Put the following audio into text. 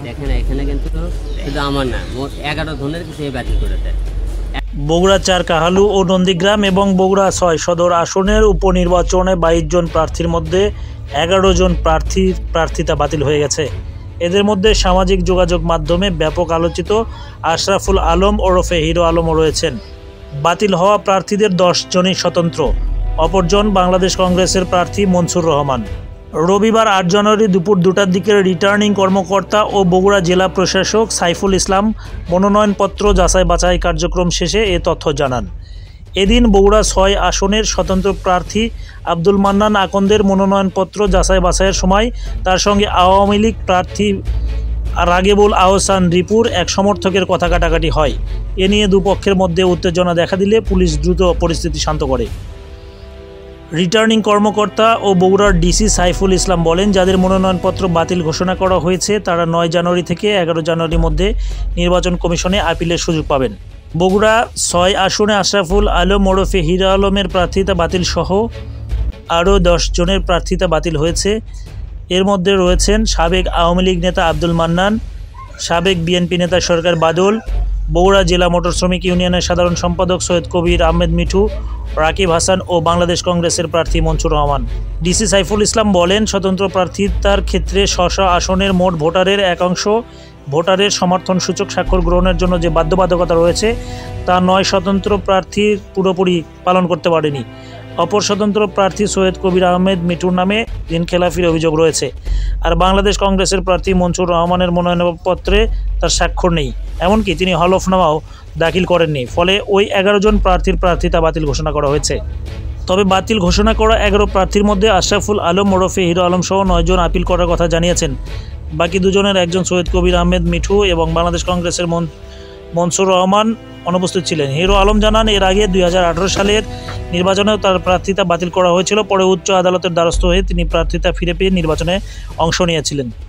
দেখেন এখানে কিন্তু শুধু আমার না, মোট 11 জনের কিছু বাতিল করে দেয়। বগুড়া 4 কাহালু ও নন্দীগ্রাম এবং বগুড়া 6 সদর আসনের উপনির্বাচনে 22 জন প্রার্থীর মধ্যে 11 জন প্রার্থীর প্রার্থিতা বাতিল হয়ে গেছে। এদের মধ্যে সামাজিক যোগাযোগ মাধ্যমে ব্যাপক আলোচিত আশরাফুল আলম ওরফে হিরো আলমও রয়েছেন। বাতিল হওয়া প্রার্থীদের 10 জনই স্বতন্ত্র, অপরজন বাংলাদেশ কংগ্রেসের প্রার্থী মনসুর রহমান। রবিবার 8 জানুয়ারি দুপুর 2টার দিকে রিটার্নিং কর্মকর্তা ও বগুড়া জেলা প্রশাসক সাইফুল ইসলাম মনোনয়নপত্র যাচাই বাছাই কার্যক্রম শেষে এ তথ্য জানান। এদিন বগুড়া 6 আসনের স্বতন্ত্র প্রার্থী আব্দুল মান্নান আকন্দের মনোনয়নপত্র যাচাই বাছাইয়ের সময় তার সঙ্গে আওয়ামী লীগ প্রার্থী রাগেবুল আহসান রিপুর এক সমর্থকের কথা কাটাকাটি হয়। এ নিয়ে দুপক্ষের মধ্যে উত্তেজনা দেখা দিলে পুলিশ দ্রুত পরিস্থিতি শান্ত করে। রিটার্নিং কর্মকর্তা ও বগুড়ার ডিসি সাইফুল ইসলাম বলেন, যাদের মনোনয়নপত্র বাতিল ঘোষণা করা হয়েছে তারা 9 জানুয়ারি থেকে 11 জানুয়ারির মধ্যে নির্বাচন কমিশনে আপিলের সুযোগ পাবেন। বগুড়া 6 আসনে আশরাফুল আলম ওরফে হিরো আলমের প্রার্থিতা বাতিল সহ আরও 10 জনের প্রার্থিতা বাতিল হয়েছে। এর মধ্যে রয়েছেন সাবেক আওয়ামী লীগ নেতা আব্দুল মান্নান, সাবেক বিএনপি নেতা সরকার বাদল, বগুড়া জেলা মোটর শ্রমিক ইউনিয়নের সাধারণ সম্পাদক সৈয়দ কবির আহমেদ মিঠু, রাকিব হাসান ও বাংলাদেশ কংগ্রেসের প্রার্থী মনসুর রহমান। ডিসি সাইফুল ইসলাম বলেন, স্বতন্ত্র প্রার্থিতার ক্ষেত্রে স্ব আসনের মোট ভোটারের একাংশ ভোটারের সমর্থন সূচক স্বাক্ষর গ্রহণের জন্য যে বাধ্যবাধকতা রয়েছে তা 9 স্বতন্ত্র প্রার্থী পুরোপুরি পালন করতে পারেনি। অপর স্বতন্ত্র প্রার্থী সৈয়দ কবির আহমেদ মিঠুর নামে ঋণখেলাপির অভিযোগ রয়েছে। আর বাংলাদেশ কংগ্রেসের প্রার্থী মনসুর রহমানের মনোনয়নপত্রে তার স্বাক্ষর নেই, এমনকি তিনি হলফনামাও দাখিল করেননি। ফলে ওই 11 জন প্রার্থীর প্রার্থিতা বাতিল ঘোষণা করা হয়েছে। তবে বাতিল ঘোষণা করা 11 প্রার্থীর মধ্যে আশরাফুল আলম ওরফে হিরো আলম সহ 9 জন আপিল করার কথা জানিয়েছেন। বাকি 2 জনের একজন সৈয়দ কবির আহমেদ মিঠু এবং বাংলাদেশ কংগ্রেসের মনসুর রহমান অনুপস্থিত ছিলেন। হিরো আলম জানান, এর আগে 2018 সালের নির্বাচনেও তার প্রার্থিতা বাতিল করা হয়েছিল। পরে উচ্চ আদালতের দ্বারস্থ হয়ে তিনি প্রার্থিতা ফিরে পেয়ে নির্বাচনে অংশ নিয়েছিলেন।